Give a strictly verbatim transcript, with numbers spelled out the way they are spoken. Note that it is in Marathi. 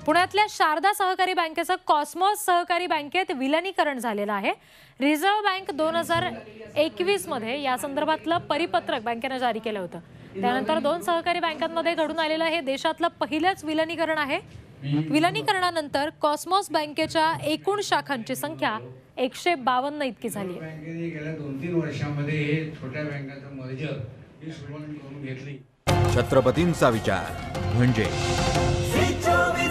पुण्यातल्या शारदा सहकारी बँकेचं कॉस्मॉस सहकारी बँकेत विलिनीकरण झालेलं आहे। रिझर्व्ह बँक दोन हजार एकवीस मध्ये या संदर्भातलं परिपत्रक बँकेने जारी केलं होतं। त्यानंतर दोन सहकारी बँकांमध्ये घडून आलेलं हे देशातलं पहिलंच विलिनीकरण आहे। विलिनीकरणानंतर कॉस्मॉस बँकेच्या एकूण शाखांची संख्या एकशे बावन्न इतकी झाली आहे। बँकेने गेल्या दोन तीन वर्षांमध्ये हे छोट्या बँकांचं मर्जर ही सुरुवात करून घेतली। छत्रपतींचा विचार म्हणजे